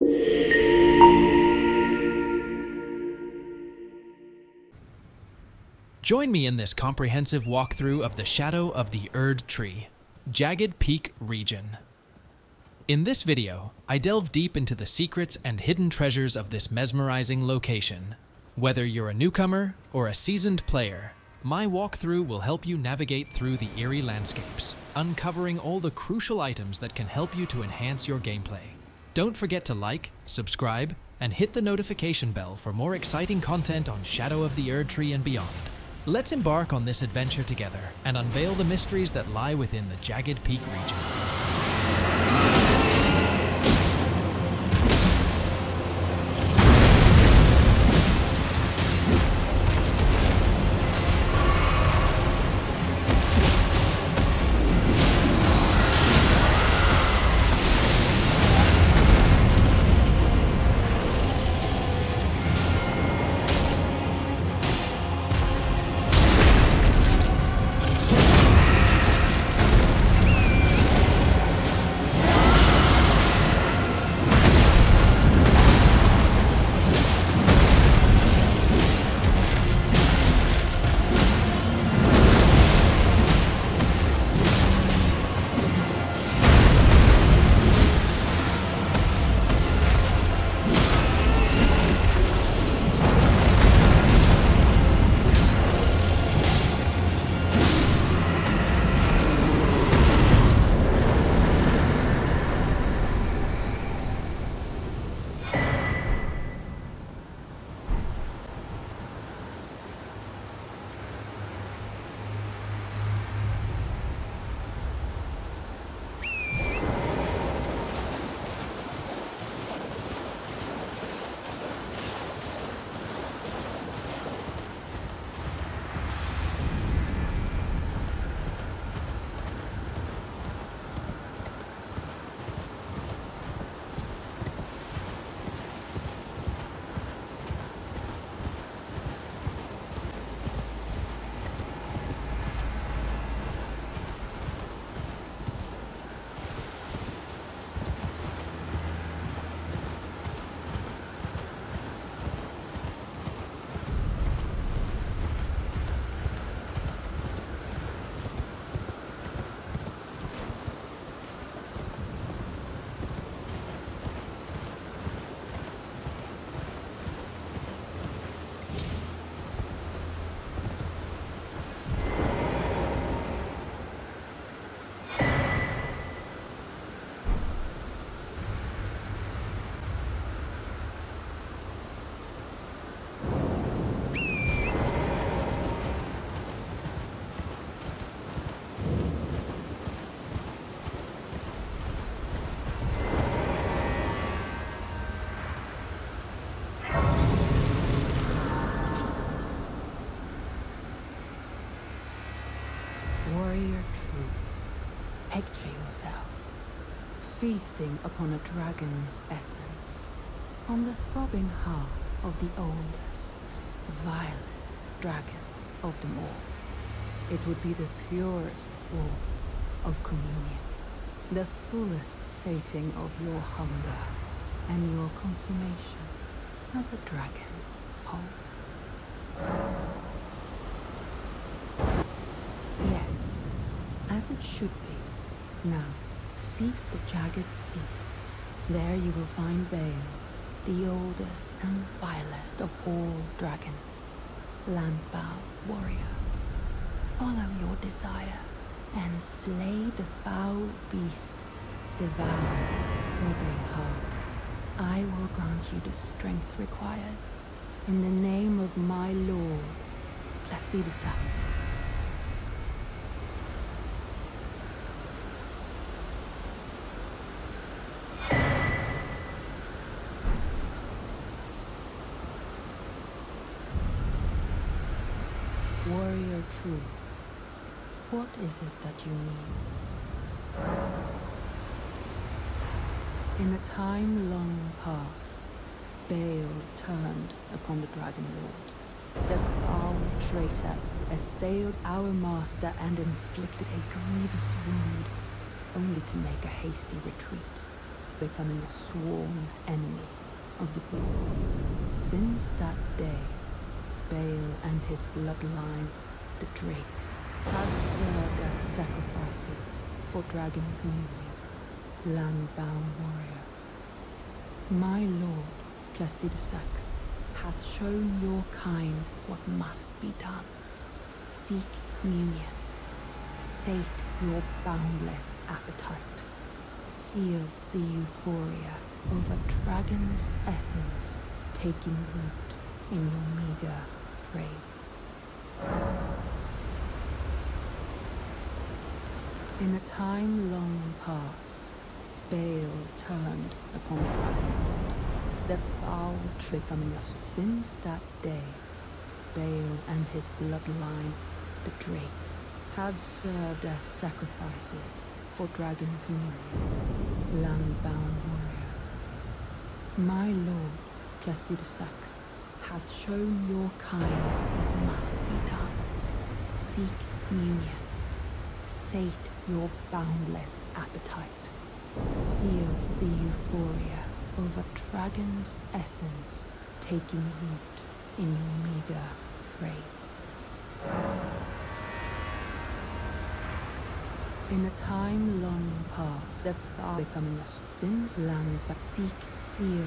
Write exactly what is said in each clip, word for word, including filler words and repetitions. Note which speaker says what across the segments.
Speaker 1: Join me in this comprehensive walkthrough of the Shadow of the Erdtree, Jagged Peak region. In this video, I delve deep into the secrets and hidden treasures of this mesmerizing location. Whether you're a newcomer or a seasoned player, my walkthrough will help you navigate through the eerie landscapes, uncovering all the crucial items that can help you to enhance your gameplay. Don't forget to like, subscribe, and hit the notification bell for more exciting content on Shadow of the Erdtree and beyond. Let's embark on this adventure together and unveil the mysteries that lie within the Jagged Peak region.
Speaker 2: Warrior true, picture yourself feasting upon a dragon's essence, on the throbbing heart of the oldest, vilest dragon of them all. It would be the purest form of communion, the fullest sating of your hunger and your consummation as a dragon whole. Yes, as it should be. Now, seek the Jagged Peak. There you will find Bale, the oldest and vilest of all dragons. Landbound warrior, follow your desire and slay the foul beast, devour its throbbing heart. I will grant you the strength required in the name of my lord, Senessax. Warrior true, what is it that you need? In a time long past, Bale turned upon the Dragon Lord. The foul traitor assailed our master and inflicted a grievous wound, only to make a hasty retreat. becoming a sworn enemy of the Boar. Since that day, Bale and his bloodline, the Drakes, have served as sacrifices for Dragon Communion, land-bound warrior. My lord, Senessax, has shown your kind what must be done. Seek communion. Sate your boundless appetite. Feel the euphoria over Dragon's essence taking root in your meager frame. In a time long past, Bale turned upon the Dragonborn, the foul trick becoming us. Since that day, Bale and his bloodline, the Drakes, have served as sacrifices for Dragon Communion, land-bound warrior. My lord, Senessax, has shown your kind what must be done. Seek communion. Sate your boundless appetite. Feel the euphoria over Dragon's essence taking root in your meager frame. In a time long past, the far becoming a sin's land, but seek fear.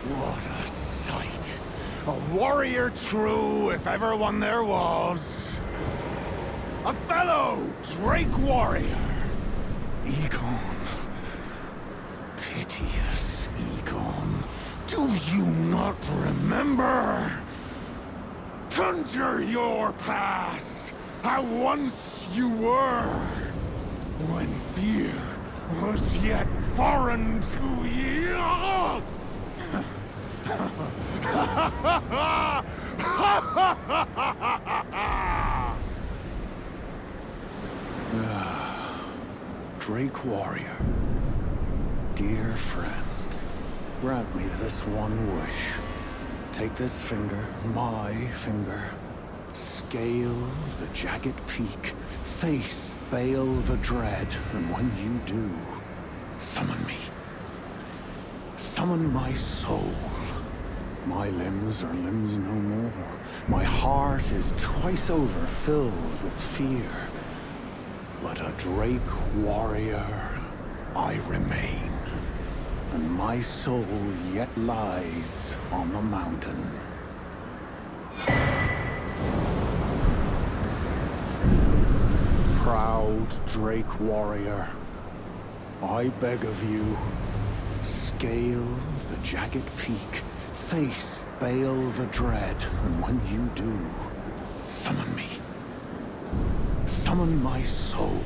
Speaker 3: What a sight. A warrior true, if ever one there was. A fellow Drake warrior. Igon. Piteous Igon. Do you not remember? Conjure your past. How once you were. When fear was yet foreign to ye. Drake warrior, dear friend, grant me this one wish. Take this finger, my finger, scale the jagged peak, face Bale the dread, and when you do, summon me. Summon my soul. My limbs are limbs no more. My heart is twice over filled with fear. But a Drake warrior I remain, and my soul yet lies on the mountain. Proud Drake warrior, I beg of you, scale the jagged peak, face Bale the dread, and when you do, summon me. Summon my soul.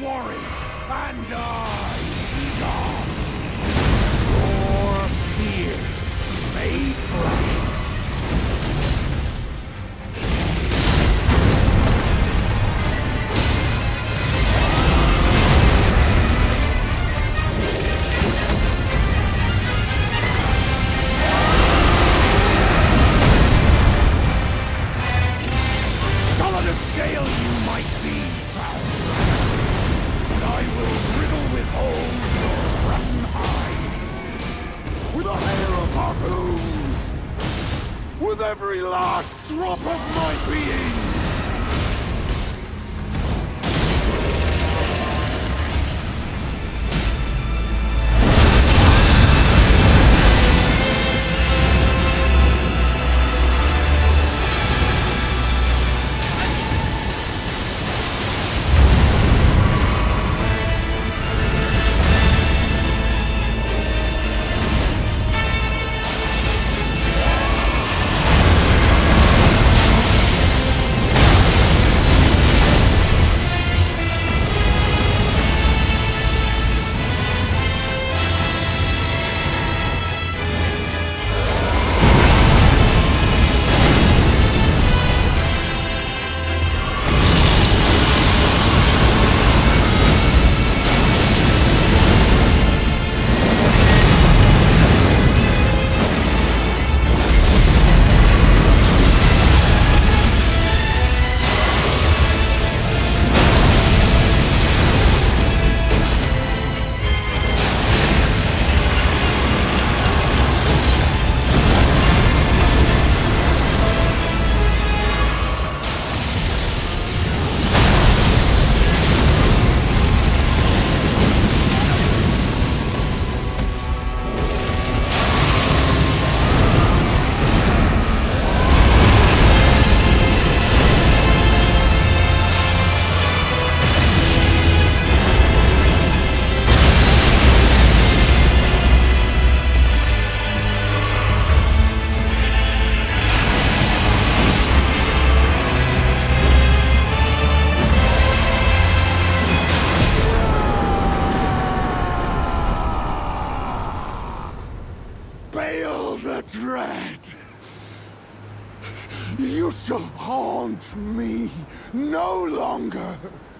Speaker 3: warrior, and I, Igon. Your fears made flesh. Scale you might be, foul, but I will riddle with holes your rotten hide, with a hail of harpoons, with every last drop of my being. The dread. You shall haunt me no longer.